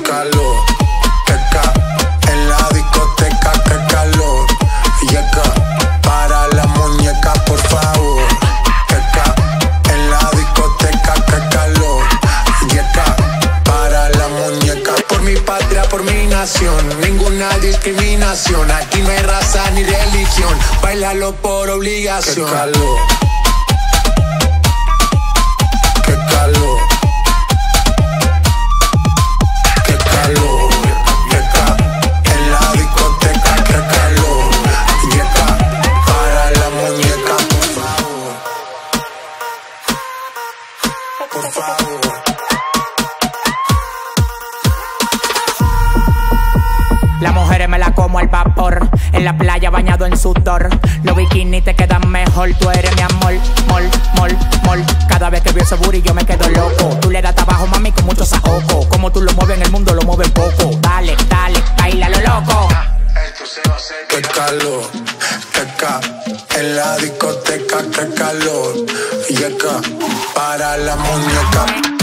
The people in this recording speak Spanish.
calor, en la discoteca, qué calor. Yeca, para la muñeca, por favor. En la discoteca, qué calor. Yeca, para la muñeca. Por mi patria, por mi nación, ninguna discriminación. Aquí no hay raza ni religión, bailalo por obligación. Qué calor, qué calor. Por favor. Las mujeres me la como al vapor, en la playa bañado en sudor. Los bikinis te quedan mejor, tú eres mi amor, mol, mol, mol. Cada vez que veo ese booty yo me quedo loco. Tú le das trabajo, mami, con mucho saoco. Como tú lo mueves en el mundo, lo mueves poco. Dale, dale, baila lo loco. Qué calor, en la discoteca, qué calor. Yeca, para la muñeca.